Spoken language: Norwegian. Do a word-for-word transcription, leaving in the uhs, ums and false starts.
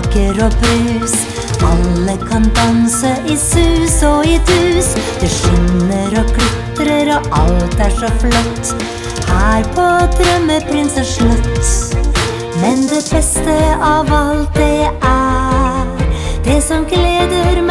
smaker og brus. Alle kan danse i sus og i dus. Det skinner og glitrer og alt er så flott her på Drømmeprinsens slott. Men det beste av alt det er det som gleder meg